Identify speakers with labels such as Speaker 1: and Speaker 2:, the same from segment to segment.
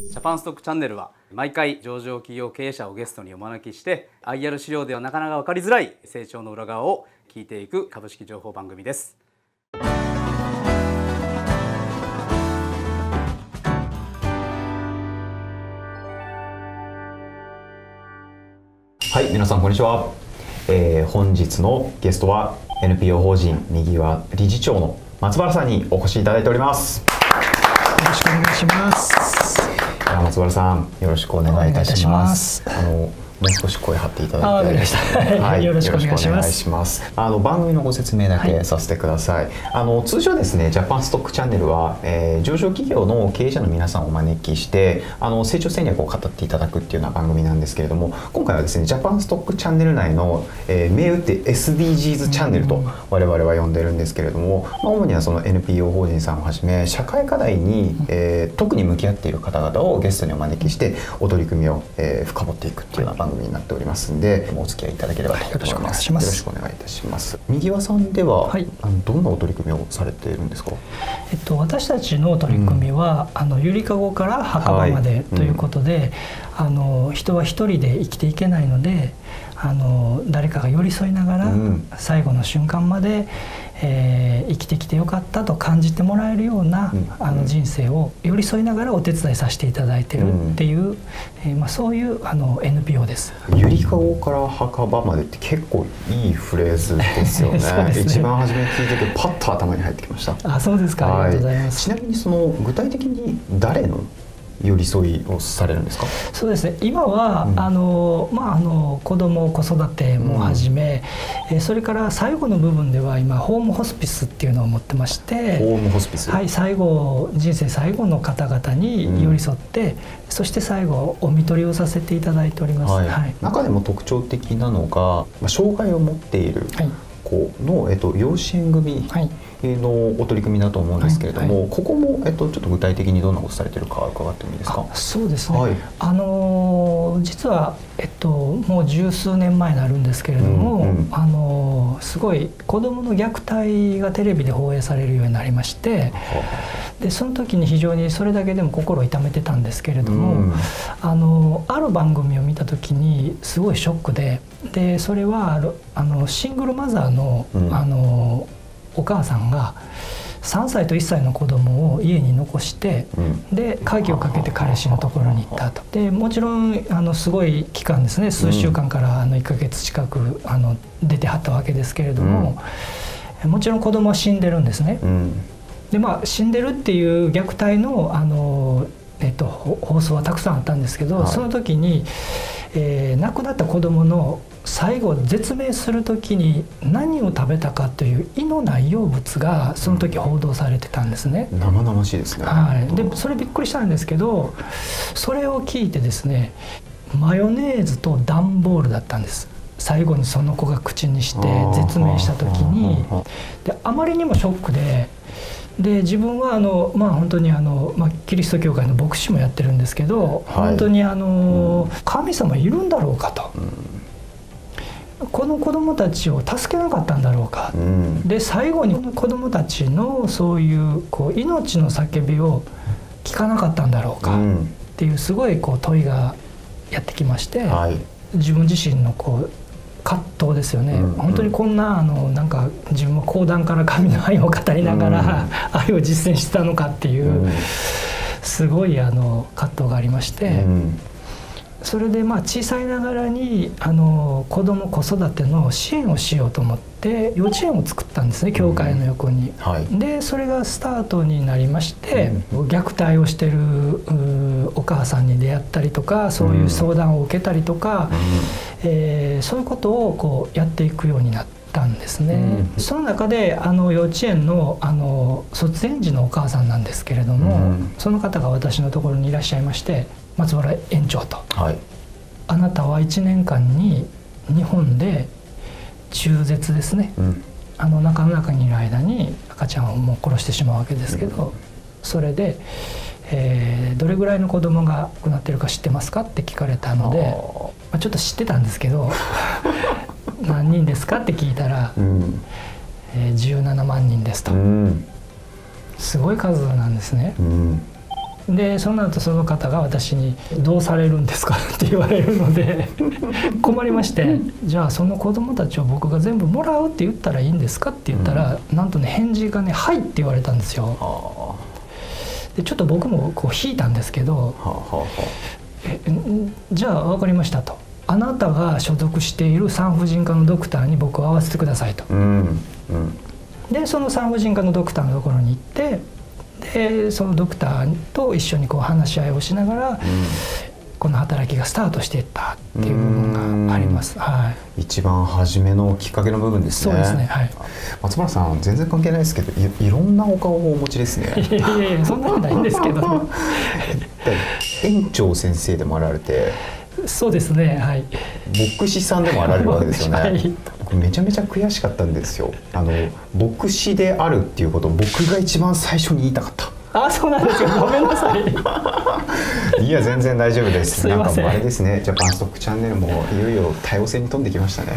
Speaker 1: ジャパンストックチャンネルは毎回上場企業経営者をゲストにお招きして IR 資料ではなかなか分かりづらい成長の裏側を聞いていく株式情報番組です。
Speaker 2: はい、皆さんこんにちは。本日のゲストは NPO 法人右輪理事長の松原さんにお越しいただいております。
Speaker 3: よろしくお願いします。
Speaker 2: 松原さん、よろしくお願いいたします。もう少し声張っていただいて、
Speaker 3: はい、よろしくお願いします。
Speaker 2: 番組のご説明だけさせてください。通常ですね、ジャパンストックチャンネルは、上場企業の経営者の皆さんをお招きして成長戦略を語っていただくっていうような番組なんですけれども、今回はですね、ジャパンストックチャンネル内の、銘打って SDGs チャンネルと我々は呼んでるんですけれども、主にはその NPO 法人さんをはじめ社会課題に、特に向き合っている方々をゲストにお招きしてお取り組みを、深掘っていくっていうような番組になっておりますので、お付き合いいただければと思います。よろしくお願いいたします。右輪さんでは、どんなお取り組みをされているんですか？
Speaker 3: 私たちの取り組みは、ゆりかごから墓場までということで、人は一人で生きていけないので、誰かが寄り添いながら、最後の瞬間まで、生きてきてよかったと感じてもらえるような人生を寄り添いながらお手伝いさせていただいているっていう、そういうNPO です。
Speaker 2: ゆりかごから墓場までって結構いいフレーズですよね。一番初め聞いててパッと頭に入ってきました。
Speaker 3: あ、そうですか。ありがとうございます。
Speaker 2: ちなみにその具体的に誰の寄り添いをされるんですか？
Speaker 3: そうですね、今は、子ども子育てもはじめ、それから最後の部分では今ホームホスピスっていうのを持ってまして、
Speaker 2: ホームホスピス、
Speaker 3: はい、人生最後の方々に寄り添って、そして最後お看取りをさせていただいております。
Speaker 2: 中でも特徴的なのが、障害を持っている子の、養子縁組のお取り組みだと思うんですけれども、ここも、ちょっと具体的にどんなことされてるか伺ってもいいですか？
Speaker 3: そうですね、実は、もう十数年前になるんですけれども、すごい子どもの虐待がテレビで放映されるようになりまして、でその時に非常にそれだけでも心を痛めてたんですけれども、ある番組を見た時にすごいショックで、それはシングルマザーの、お母さんが3歳と1歳の子供を家に残して、で鍵をかけて彼氏のところに行ったと。でもちろんすごい期間ですね、数週間から1ヶ月近く出てはったわけですけれども、もちろん子供は死んでるんですね。で死んでるっていう虐待の放送はたくさんあったんですけど、その時に、亡くなった子供の最後絶命する時に何を食べたかという胃の内容物がその時報道されてたんですね。
Speaker 2: 生々しいですね。
Speaker 3: でそれびっくりしたんですけど、それを聞いてですね、マヨネーズと段ボールだったんです。最後にその子が口にして絶命した時に、であまりにもショックで自分は本当にキリスト教会の牧師もやってるんですけど、本当に神様いるんだろうかと。この子どもたちを助けなかったんだろうか、で最後に子どもたちのそういう命の叫びを聞かなかったんだろうかっていうすごい問いがやってきまして、自分自身の葛藤ですよね。本当にこんななんか自分は講談から神の愛を語りながら愛を実践してたのかっていうすごい葛藤がありまして。それで小さいながらに子ども子育ての支援をしようと思って幼稚園を作ったんですね、教会の横に。でそれがスタートになりまして、虐待をしてるお母さんに出会ったりとか、そういう相談を受けたりとか、そういうことをやっていくようになったんですね。その中で幼稚園の卒園児のお母さんなんですけれども、その方が私のところにいらっしゃいまして、松原園長と、あなたは1年間に日本で中絶ですね、中の中にいる間に赤ちゃんをもう殺してしまうわけですけど、それで、どれぐらいの子供が亡くなってるか知ってますかって聞かれたので、ちょっと知ってたんですけど何人ですかって聞いたら、17万人ですと、すごい数なんですね。 でその後その方が私に「どうされるんですか?」って言われるので困りまして、じゃあその子どもたちを僕が全部もらうって言ったらいいんですかって言ったら、なんとね返事がね「はい」って言われたんですよ。でちょっと僕もこう引いたんですけど「じゃあ分かりました」と「あなたが所属している産婦人科のドクターに僕を会わせてください」と。でその産婦人科のドクターのところに行って、でそのドクターと一緒にこう話し合いをしながら、この働きがスタートしていったっていう部分があります。はい、
Speaker 2: 一番初めのきっかけの部分ですね。
Speaker 3: そうですね。はい。
Speaker 2: 松村さん全然関係ないですけど、いろんなお顔をお持ちですね。
Speaker 3: いやいやそんなことないんですけど。
Speaker 2: 園長先生でもあられて。
Speaker 3: そうですね。はい。
Speaker 2: 牧師さんでもあられるわけですよね。
Speaker 3: はい、
Speaker 2: めちゃめちゃ悔しかったんですよ。牧師であるっていうことを僕が一番最初に言いたかった。
Speaker 3: あ、そうなんですか。ごめんなさい。
Speaker 2: いや全然大丈夫です。
Speaker 3: すいません。
Speaker 2: なんかもうあれですね。ジャパンストックチャンネルもいよいよ多様性に富んできましたね。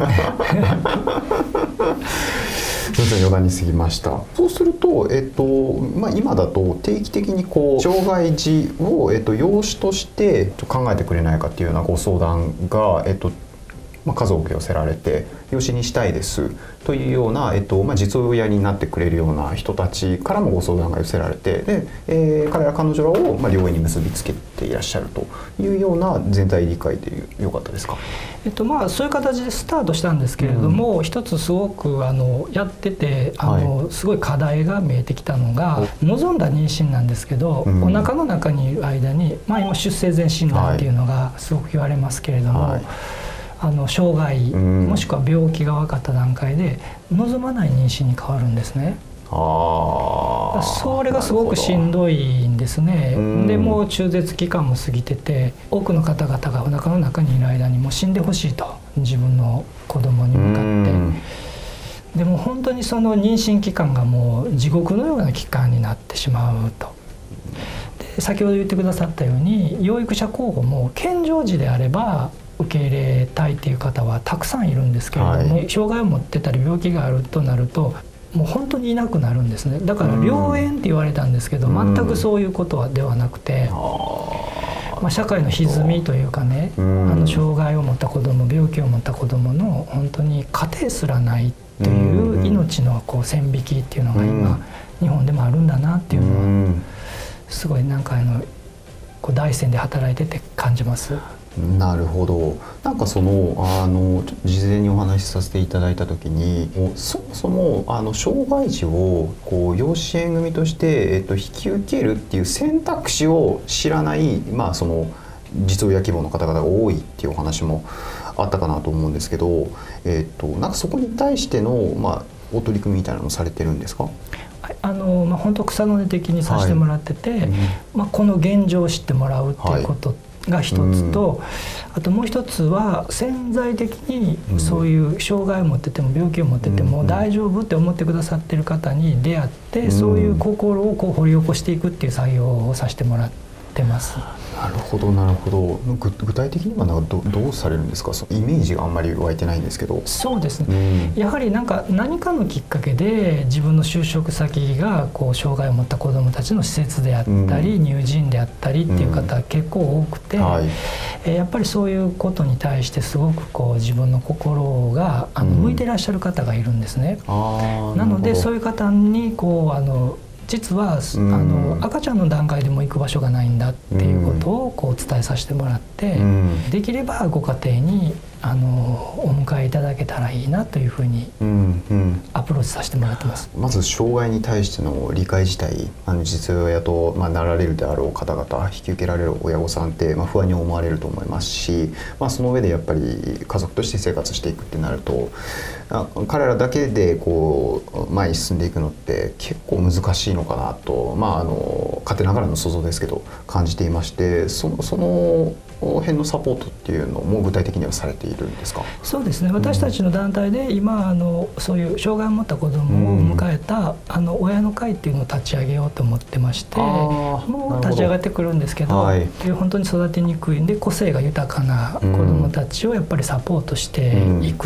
Speaker 2: すみません、余談に過ぎました。そうすると、今だと定期的にこう障害児を、養子として考えてくれないかっていうようなご相談が、数多く寄せられて、養子にしたいですというような、実親になってくれるような人たちからもご相談が寄せられて、で、彼ら彼女らを、療園に結びつけていらっしゃるというような全体理解でよかったですか？
Speaker 3: そういう形でスタートしたんですけれども、一つすごくやっててすごい課題が見えてきたのが、望んだ妊娠なんですけど、お腹の中にいる間に、今出生前診断っていうのがすごく言われますけれども、障害もしくは病気が分かった段階で望まない妊娠に変わるんですね。それがすごくしんどいんですね。でもう中絶期間も過ぎてて、多くの方々がお腹の中にいる間にもう死んでほしいと、自分の子供に向かって。でも本当にその妊娠期間がもう地獄のような期間になってしまうと。で先ほど言ってくださったように、養育者候補も健常児であれば受け入れたいっていう方はたくさんいるんですけれども、障害を持ってたり病気があるとなるともう本当にいなくなるんですね。だから良縁って言われたんですけど、全くそういうことではなくて、社会の歪みというかね、障害を持った子ども、病気を持った子どもの本当に家庭すらないという命のこう線引きっていうのが今日本でもあるんだなっていうのはすごいなんかこう第一線で働いてて感じます。
Speaker 2: なるほど。なんかそのちょっと事前にお話しさせていただいた時に、そもそも障害児をこう養子縁組として、引き受けるっていう選択肢を知らない、その実親希望の方々が多いっていうお話もあったかなと思うんですけど、なんかそこに対してのお取り組みみたいなのをされてるんですか？
Speaker 3: 本当草の根的にさせてもらってて、この現状を知ってもらうっていうことが一つと、あともう一つは潜在的にそういう障害を持ってても病気を持ってても大丈夫って思ってくださってる方に出会って、そういう心をこう掘り起こしていくっていう作業をさせてもらってます。
Speaker 2: なるほどなるほど。具体的にはなんかどうされるんですか？そのイメージがあんまり湧いてないんですけど。
Speaker 3: そうですね、やはり何かのきっかけで自分の就職先がこう障害を持った子どもたちの施設であったり、乳児院であったりっていう方結構多くて、やっぱりそういうことに対してすごくこう自分の心が向いてらっしゃる方がいるんですね。なのでそういう方にこう実は赤ちゃんの段階でも行く場所がないんだっていうことをこう伝えさせてもらって、できればご家庭にお迎えいただけたらいいなというふうにアプローチさせてもらってます。
Speaker 2: まず障害に対しての理解自体、実親となられるであろう方々、引き受けられる親御さんって不安に思われると思いますし、その上でやっぱり家族として生活していくってなると、彼らだけでこう前に進んでいくのって結構難しいのかなと、勝手ながらの想像ですけど感じていまして、その辺のサポートっていうのも具体的にはされているんですか？
Speaker 3: そうですね、私たちの団体で今そういう障害を持った子どもを迎えた親の会っていうのを立ち上げようと思ってまして、もう立ち上がってくるんですけど、本当に育てにくいんで個性が豊かな子どもたちをやっぱりサポートしていくと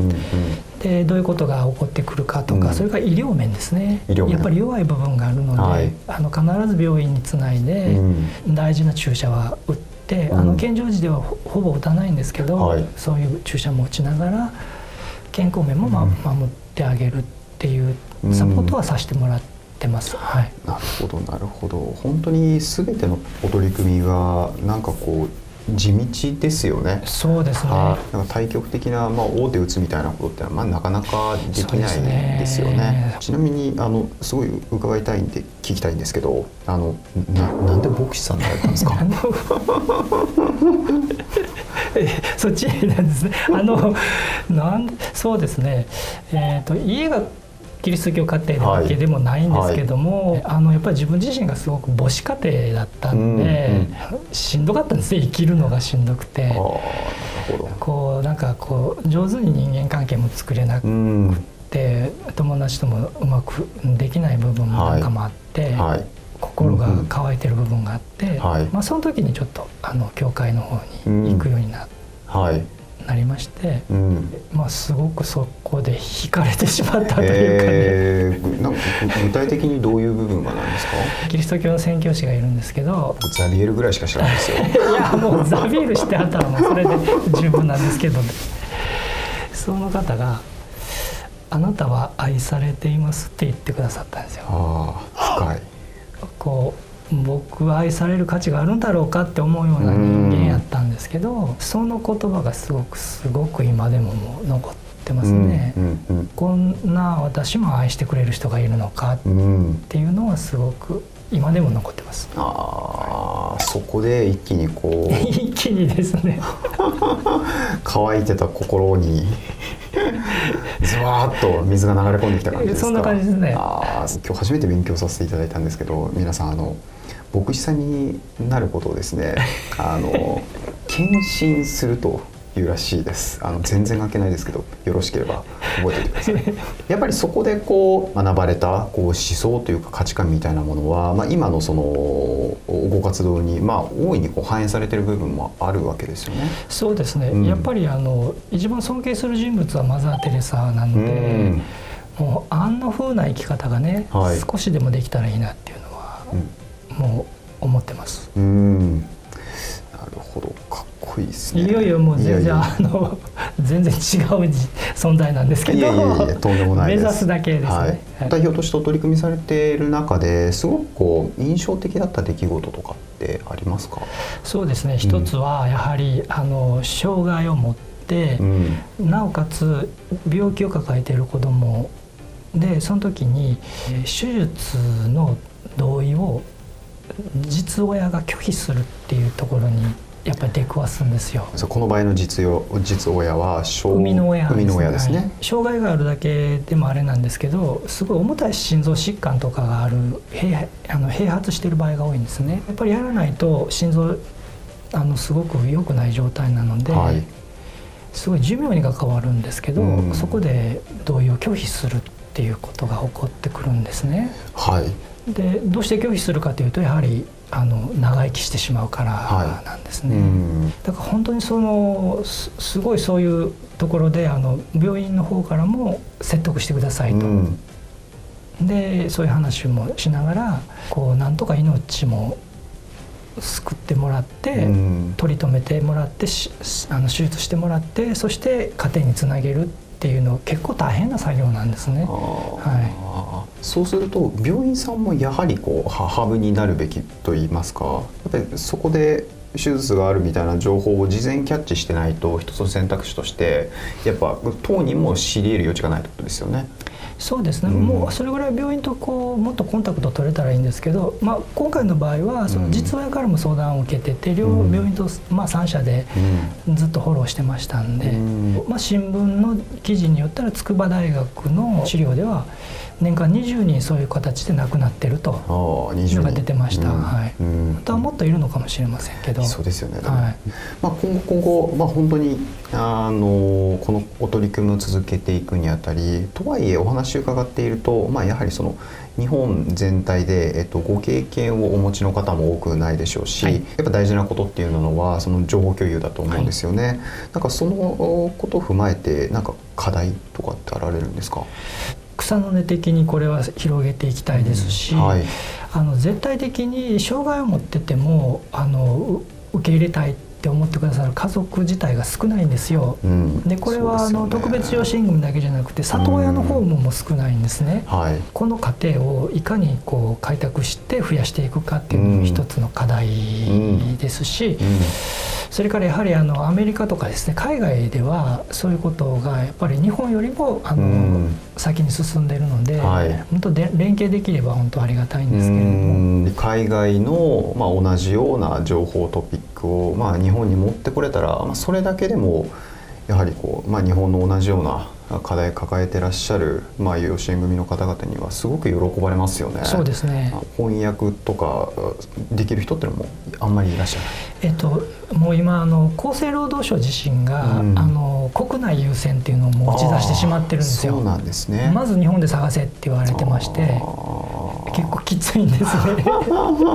Speaker 3: でどういうことが起こってくるかとか、それから医療面ですね。やっぱり弱い部分があるので、必ず病院につないで大事な注射は打って、健常時ではほぼ打たないんですけど、そういう注射も打ちながら健康面も守ってあげるっていうサポートはさせてもらってます。はい、
Speaker 2: なるほどなるほど。本当に全てのお取り組みがなんかこう地道ですよね。
Speaker 3: そうですね。
Speaker 2: なんか対極的な、大手打つみたいなことってのは、なかなかできないですよね。ちなみにすごい伺いたいんで聞きたいんですけど、なんで牧師さんになられたんですか？
Speaker 3: そっちなんですね。そうですね。家がキリスト教家庭だけでもないんですけども、やっぱり自分自身がすごく母子家庭だったんで、しんどかったんですね。生きるのがしんどくて、なんか上手に人間関係も作れなくて、友達ともうまくできない部分もなんかもあって、心が乾いてる部分があって、その時にちょっと教会の方に行くようになりまして、すごくそこで惹かれてしまったというかね。
Speaker 2: 具体的にどういう部分がなんですか？
Speaker 3: キリスト教の宣教師がいるんですけど、
Speaker 2: ザビエルぐらいしか知らないですよ。
Speaker 3: いやもうザビエルしてあったらもうそれで十分なんですけどね。その方が「あなたは愛されています」って言ってくださったんですよ。
Speaker 2: 深い。
Speaker 3: 僕は愛される価値があるんだろうかって思うような人間やったんですけど、その言葉がすごく今でももう残ってますね。こんな私も愛してくれる人がいるのかっていうのはすごく今でも残ってます。
Speaker 2: そこで一気に
Speaker 3: 一気にですね
Speaker 2: 乾いてた心にズワーッと水が流れ込んできた感じですか？
Speaker 3: そんな感じですね。
Speaker 2: 今日初めて勉強させていただいたんですけど、皆さん牧師さんになることをですね献身するというらしいです。全然関係ないですけど、よろしければ覚えておいてください。やっぱりそこで学ばれた思想というか価値観みたいなものは、今のそのご活動に大いに反映されている部分もあるわけですよね。
Speaker 3: そうですね。やっぱり一番尊敬する人物はマザー・テレサなので、もうあんな風な生き方がね、少しでもできたらいいなっていうのは、もう思ってます。
Speaker 2: なるほど、かっこいいですね。
Speaker 3: いやいやもう全然全然違う存在なんですけど、
Speaker 2: とんでもないです。
Speaker 3: 目指すだけですね。
Speaker 2: 代表としてお取り組みされている中ですごく印象的だった出来事とかってありますか？
Speaker 3: そうですね。一つはやはり障害を持って、なおかつ病気を抱えている子どもで、その時に手術の同意を実親が拒否するっていうところにやっぱり出くわすんですよ。
Speaker 2: この場合の実親は
Speaker 3: 生みの親
Speaker 2: ですね。
Speaker 3: 障害があるだけでもあれなんですけど、すごい重たい心臓疾患とかがある併発している場合が多いんですね。やっぱりやらないと心臓すごく良くない状態なので、すごい寿命に関わるんですけど、そこで同意を拒否するっていうことが起こってくるんですね。でどうして拒否するかというと、やはり長生きしてしまうからなんですね。だから本当にすごいそういうところで病院の方からも説得してくださいと。でそういう話もしながらなんとか命も救ってもらって、取り留めてもらって手術してもらって、そして家庭につなげるっていうの結構大変な作業なんですね。
Speaker 2: そうすると病院さんもやはりハブになるべきと言いますか、やっぱりそこで手術があるみたいな情報を事前キャッチしてないと、一つの選択肢としてやっぱ当人も知り得る余地がないってことですよね。
Speaker 3: そうですね。もうそれぐらい病院ともっとコンタクト取れたらいいんですけど、今回の場合はその実親からも相談を受けてて、両病院と3社でずっとフォローしてましたんで、新聞の記事によったら筑波大学の資料では年間20人そういう形で亡くなってるというのが出てました。本当はもっといるのかもしれませんけど。
Speaker 2: そうですよね。今後本当にこのお取り組みを続けていくにあたり、とはいえお話を伺っていると、やはりその日本全体で、ご経験をお持ちの方も多くないでしょうし、やっぱ大事なことっていうのはその情報共有だと思うんですよね。なんかそのことを踏まえてなんか課題とかってあられるんですか？
Speaker 3: 草の根的にこれは広げていきたいですし、絶対的に障害を持ってても受け入れたいって思ってくださる家族自体が少ないんですよ。でこれは特別養子縁組だけじゃなくて里親の訪問も少ないんですね。この過程をいかにこう開拓して増やしていくかっていうのも一つの課題ですし、それからやはりアメリカとかですね、海外ではそういうことがやっぱり日本よりも先に進んでいるので、本当で連携できれば本当ありがたいんですけれども、
Speaker 2: 海外の同じような情報トピックを日本に持ってこれたら、それだけでもやはりこう、日本の同じような課題抱えてらっしゃる、養子縁組の方々にはすごく喜ばれますよね。
Speaker 3: そうですね。
Speaker 2: 翻訳とかできる人ってのもあんまりいらっしゃらない。
Speaker 3: もう今厚生労働省自身が、国内優先っていうのをもう打ち出してしまってるんですよ。
Speaker 2: そうなんですね。
Speaker 3: まず日本で探せって言われてまして、結構きついんですね。なるほ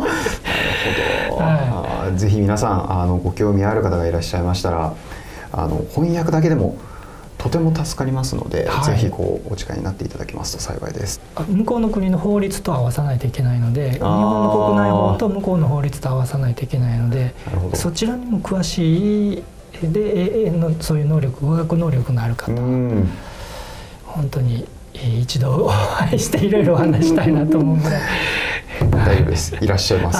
Speaker 2: ど。ぜひ皆さんご興味ある方がいらっしゃいましたら、翻訳だけでもとても助かりますので、ぜひお力になっていただけますと幸いです。
Speaker 3: 向こうの国の法律と合わさないといけないので、日本の国内法と向こうの法律と合わさないといけないので、そちらにも詳しいでそういう能力、語学能力のある方、本当に一度お会いしていろいろお話したいなと思うぐらい。
Speaker 2: 大丈夫です。いらっしゃいます。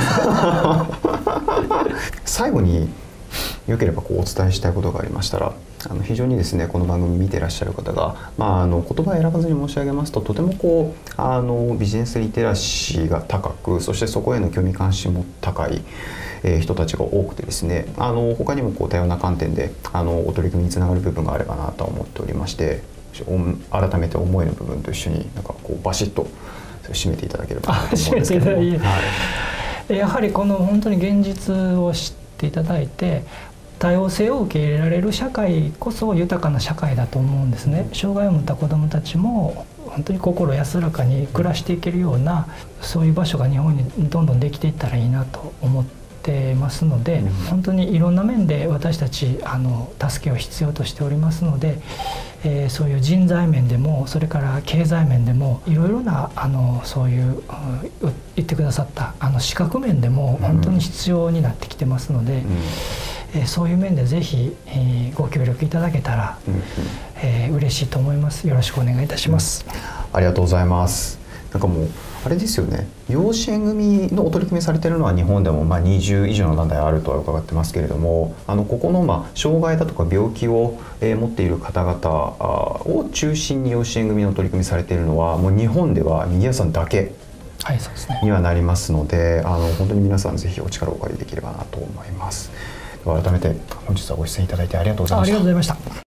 Speaker 2: 最後によければお伝えしたいことがありましたら、非常にですねこの番組見ていらっしゃる方が、言葉を選ばずに申し上げますと、とてもビジネスリテラシーが高く、そしてそこへの興味関心も高い人たちが多くてですね、他にも多様な観点でお取り組みにつながる部分があればなと思っておりまして、改めて思いの部分と一緒にバシッと締めていただければなと思うんですけども、
Speaker 3: やはりこの本当に現実を知っていただいて、多様性を受け入れられる社会こそ豊かな社会だと思うんですね。障害を持った子どもたちも本当に心安らかに暮らしていけるような、そういう場所が日本にどんどんできていったらいいなと思ってますので、本当にいろんな面で私たち助けを必要としておりますので、そういう人材面でもそれから経済面でもいろいろなそういう言ってくださった資格面でも本当に必要になってきてますので、そういう面でぜひご協力いただけたら嬉しいと思います。よろしくお願いいたします。
Speaker 2: ありがとうございます。なんかもうあれですよね、養子縁組のお取り組みされているのは日本でも20以上の団体あるとは伺ってますけれども、ここの障害だとか病気を持っている方々を中心に養子縁組の取り組みされているのはもう日本では右谷さんだけにはなりますので、本当に皆さんぜひお力をお借りできればなと思います。改めて本日はご出演いただいてありがとうございました。
Speaker 3: ありがとうございました。